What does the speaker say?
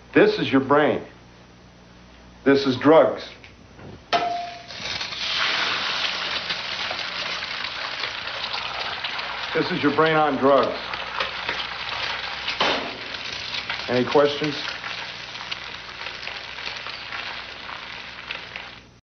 This is your brain. This is drugs. This is your brain on drugs. Any questions?